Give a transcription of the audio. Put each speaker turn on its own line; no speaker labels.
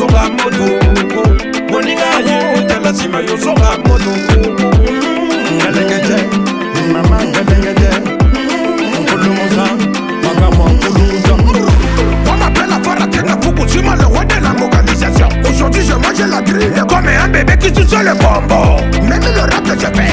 yosoka moto moninga ye tala sima yosoka moto
Galengete mama galengete Nkuluza magamo nkuluza.
On m'appelle à Faratenga Fukushima, le roi de la localisation. Aujourd'hui je mange la grille comme un bébé qui suce le bonbon. Même le rap que je fais